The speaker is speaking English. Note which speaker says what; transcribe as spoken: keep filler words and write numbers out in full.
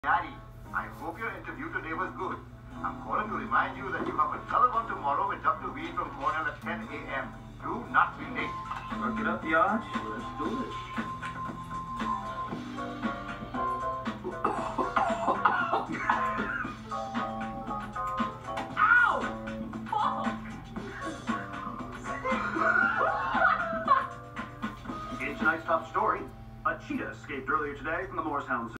Speaker 1: Daddy, I hope your interview today was good. I'm calling to remind you that you have another one tomorrow with Doctor V from Cornell at ten A M Do not be late.
Speaker 2: Work it up, Yash. Let's do it.
Speaker 3: Ow! Fuck!
Speaker 2: In tonight's top story, a cheetah escaped earlier today from the Morristown Zoo.